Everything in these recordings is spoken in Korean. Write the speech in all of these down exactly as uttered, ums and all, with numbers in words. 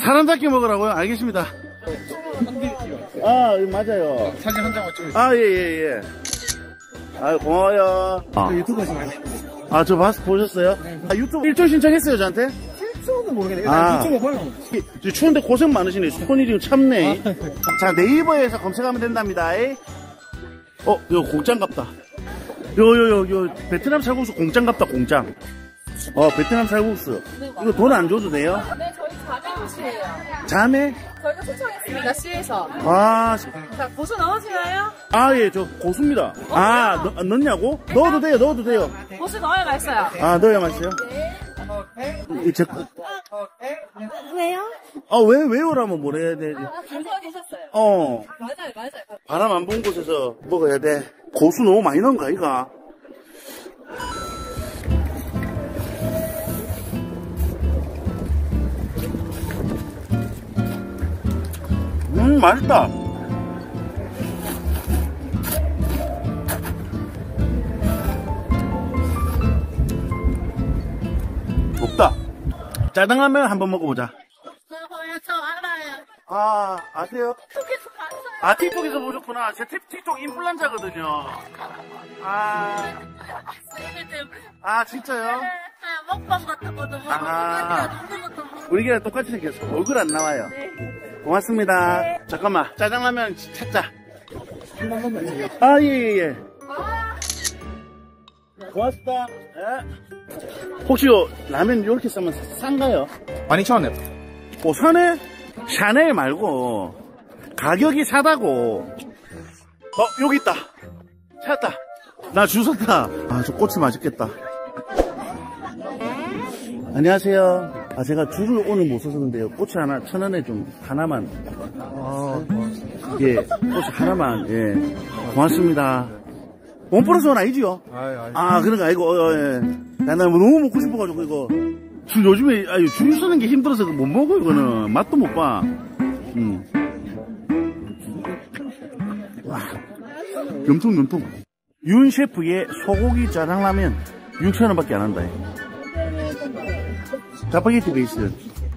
사람답게 먹으라고요? 알겠습니다. 아, 맞아요. 사진 한 장만 찍으세요. 아, 예, 예, 예. 아, 고마워요. 아, 유튜브 하시나요? 아, 저 봤, 보셨어요? 네. 아, 유튜브 일조 신청했어요, 저한테? 일조는 모르겠네요. 아. 유튜브 봐요. 추운데 고생 많으시네. 손이 지금 참네. 자, 네이버에서 검색하면 된답니다. 어, 이거 공장 같다. 요, 요, 요, 요, 베트남 쌀국수 공장 같다, 공장. 어, 베트남 쌀국수. 이거 돈 안 줘도 돼요? 네, 저희 자매 옷이에요. 자매? 저희가 초청했습니다, 시에서. 아, 자, 고수 넣으시나요? 아, 예, 저 고수입니다. 아, 넣, 넣냐고? 넣어도 돼요, 넣어도 돼요. 고수 넣어야 맛있어요. 아, 넣어야 맛있어요? 이 제, 왜요? 아, 왜, 왜요라면 뭘 해야 돼? 아, 괜찮으셨어요. 어. 맞아요, 맞아요. 바람 안 부은 곳에서 먹어야 돼. 고수 너무 많이 넣은 거 아이가? 음, 맛있다. 없다. 짜장라면 한번 먹어보자. 저 알아요. 아, 아세요? 톡에서 봤어요. 아, 틱톡에서 보셨구나. 제 틱- 틱톡 인플루언자거든요. 아, 아, 진짜요? 먹방 같은 것도 보고, 아. 먹는 것도 보고. 우리가 똑같이 생겼어. 얼굴 안 나와요. 고맙습니다. 잠깐만, 짜장라면 찾자. 아, 예, 예, 예. 고맙습니다. 예. 혹시 요 라면 이렇게 싸면 싼가요? 만 이천 원이요. 어, 사네? 샤넬 말고 가격이 사다고. 어, 여기 있다. 찾았다. 나 줄 섰다. 아, 저 꼬치 맛있겠다. 안녕하세요. 아, 제가 줄을 오늘 못 서서는데요. 꼬치 하나 천 원에 좀 하나만. 아, 예, 꼬치 하나만. 예, 고맙습니다. 원 플러스 원 아니지요? 아이, 아이. 아, 그런 거 아니고, 어, 예. 나, 나 너무 먹고 싶어가지고, 이거. 줄 요즘에, 아유, 줄 서는 게 힘들어서 못 먹어, 이거는. 맛도 못 봐. 음. 와. 염통, 염통. 윤 셰프의 소고기 짜장라면 육천 원 밖에 안 한다. 짜파게티 베이스.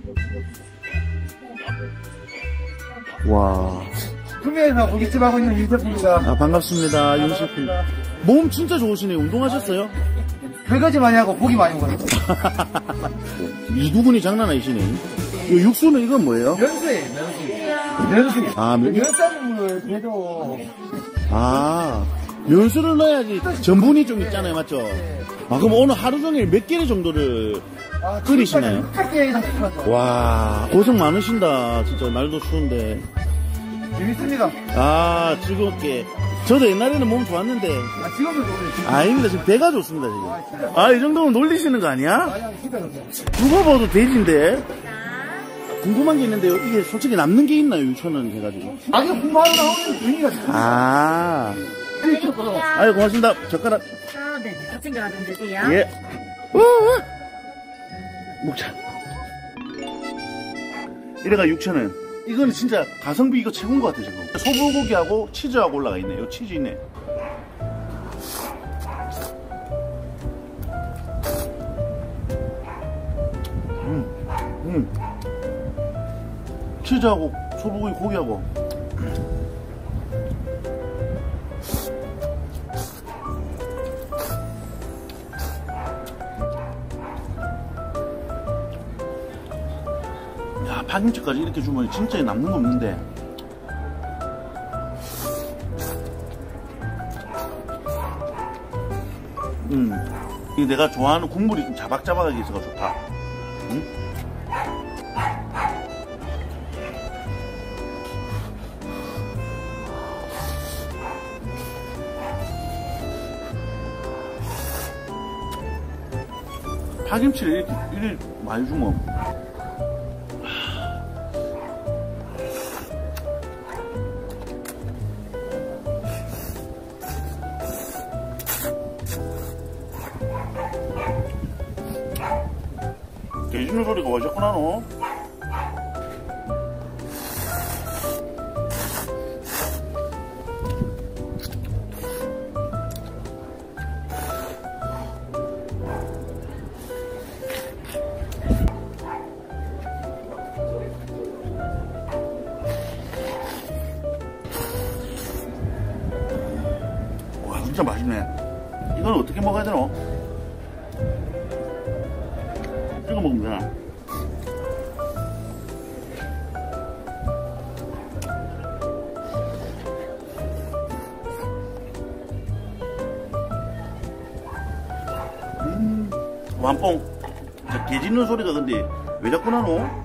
와. 구매해서 고깃집 하고 있는 윤셰프입니다. 아, 반갑습니다. 윤 셰프. 몸 진짜 좋으시네. 운동하셨어요? 설거지 많이 하고 고기 많이 먹어요. 이두근이 장난 아니시네. 이 육수는 이건 뭐예요? 면수에 면수. 면수. 아, 면, 면수물 그래도 아, 면수를 넣어야지 전분이 좀 있잖아요. 맞죠? 아, 그럼 오늘 하루 종일 몇 개를 정도를 끓이시나요? 와, 고생 많으신다. 진짜 날도 추운데. 재밌습니다. 아, 즐겁게. 저도 옛날에는 몸 좋았는데. 아, 지금도 좋아요. 아닙니다. 지금 배가 좋습니다, 지금. 아, 이 정도면 놀리시는 거 아니야? 누가 봐도 돼지인데. 궁금한 게 있는데요. 이게 솔직히 남는 게 있나요? 육천 원 해가지고. 아니, 공부하러 나오는 분위기가 좋습니다. 아. 아유, 고맙습니다. 젓가락. 아, 네. 같은 거 하면 되세요. 예. 어, 어. 먹자. 이래가 육천 원. 이거는 진짜 가성비 이거 최고인 것 같아, 지금. 소불고기하고 치즈하고 올라가 있네. 요 치즈 있네. 음, 음. 치즈하고 소불고기 고기하고. 야, 파김치까지 이렇게 주면 진짜 남는 거 없는데. 음, 이 내가 좋아하는 국물이 좀 자박자박하게 있어서 좋다. 응? 파김치를 이렇게, 이렇게 많이 주면 돼지는 소리가 어셨구나 너. 진짜 맛있네. 이건 어떻게 먹어야 되노? 찍어 먹으면 되나? 음, 완뽕. 개 짖는 소리가 근데 왜 자꾸 나노?